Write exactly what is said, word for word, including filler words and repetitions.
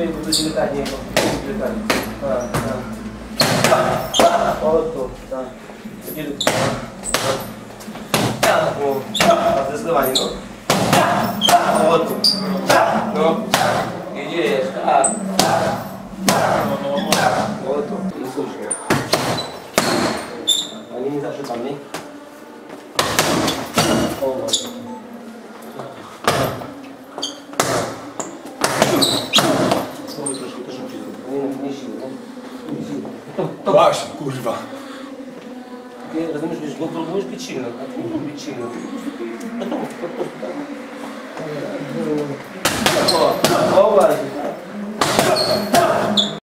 tutaj, bo będzie delikatnie. Delikatnie. Tak, tak. O to, tak. Będzie tak. O, a zdecydowanie, no. O to. No. Jedziesz, tak. O to. I słusznie. A nie, nie zawsze pan, nie? O, właśnie. Spróbuj troszkę, też musi zrobić. Nie, nie siły, nie? Nie siły. To właśnie, kurwa. Nie, rozumiesz, wiesz, no próbujesz być silny, a ty nie próbujesz być silny. No to, to, to, tak. O, o, właśnie.